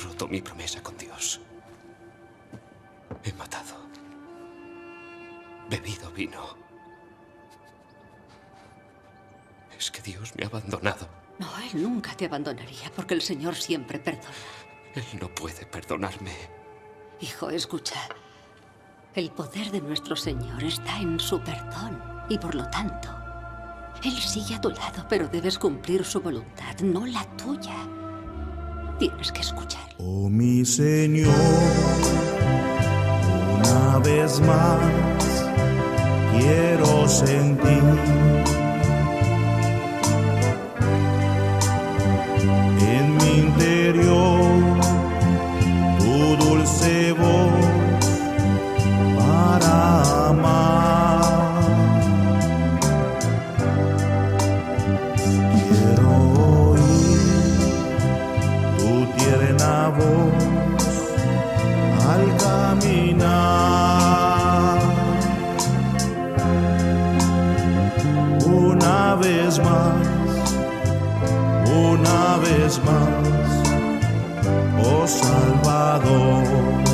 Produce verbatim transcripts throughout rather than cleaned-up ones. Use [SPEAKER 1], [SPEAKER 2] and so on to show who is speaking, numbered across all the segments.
[SPEAKER 1] roto mi promesa con Dios. He matado. Bebido vino. Es que Dios me ha abandonado.
[SPEAKER 2] No, Él nunca te abandonaría, porque el Señor siempre perdona.
[SPEAKER 1] Él no puede perdonarme.
[SPEAKER 2] Hijo, escucha. El poder de nuestro Señor está en su perdón. Y por lo tanto, Él sigue a tu lado, pero debes cumplir su voluntad, no la tuya. Tienes que escuchar.
[SPEAKER 3] Oh, mi Señor, una vez más quiero sentir en mi interior tu dulce voz para amar. Quiero oír tu tierna voz al caminar. Una vez más, una vez más, oh Salvador.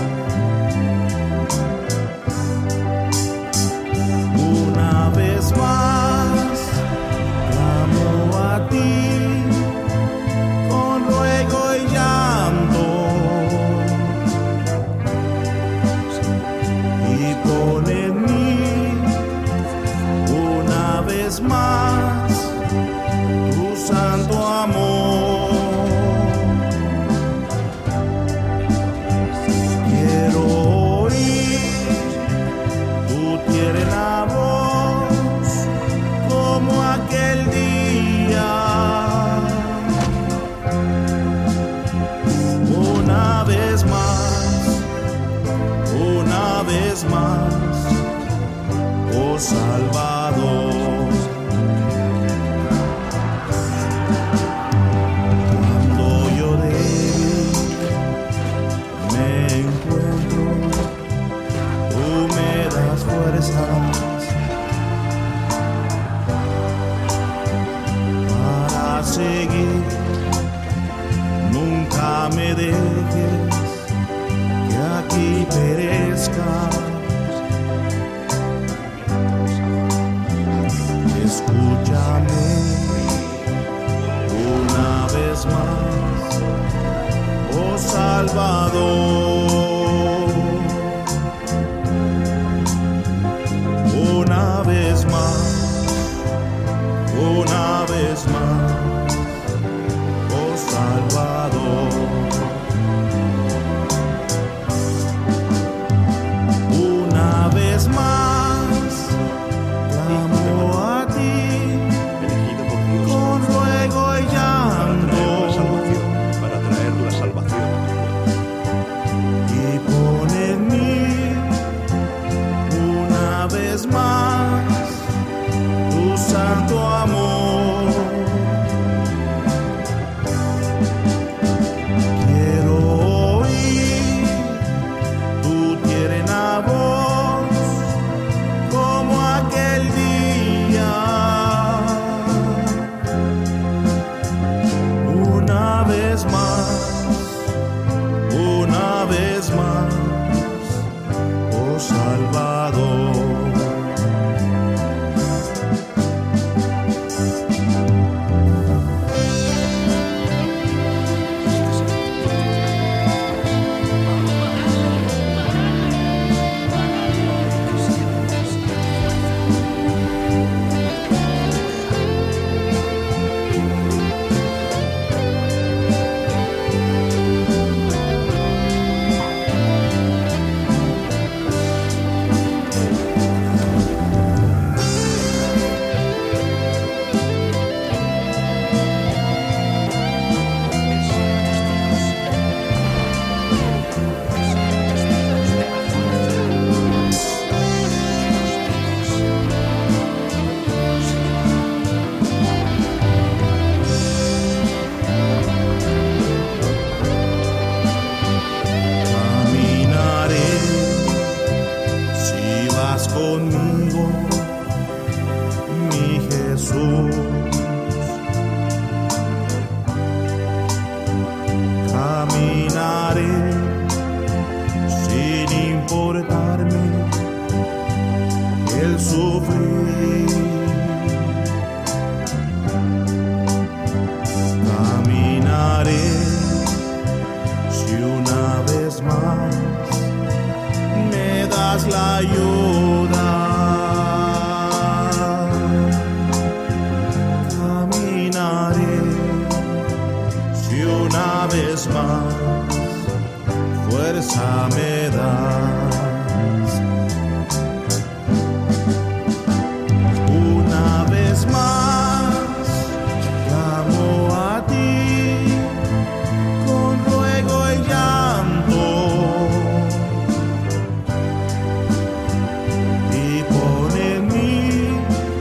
[SPEAKER 3] Una vez más, clamo a ti con ruego y llanto, y pon en mí una vez más tu santo amor. Quiero oír tu tierna voz como aquel día. Una vez más, una vez más, oh Salvador. Cuando yo débil me encuentro, tú me das fuerzas para seguir. Nunca me dejes que aquí perezca. Escúchame una vez más, oh Salvador. Una vez más, una vez más, oh Salvador. Una vez más, clamo a ti
[SPEAKER 1] Elegido por Dios
[SPEAKER 3] con ruego y
[SPEAKER 1] para traer la
[SPEAKER 3] llanto,
[SPEAKER 1] salvación, para traer la salvación.
[SPEAKER 3] y pon en mí una vez más tu santo amor. Quiero oír tu tierna voz como aquel día. Una vez más, una vez más, oh Salvador. Caminaré si vas conmigo, mi Jesús. Caminaré fuerza me das. Una vez más clamo a ti con ruego y llanto, y pon en mí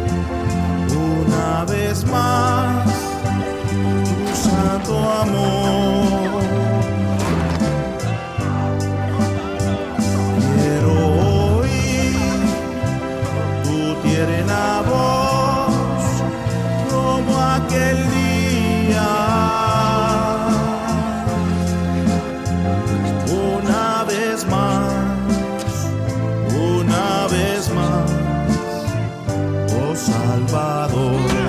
[SPEAKER 3] una vez más tu santo amor. Quiero oír tu tierna voz como aquel día. Una vez más, una vez más, oh Salvador.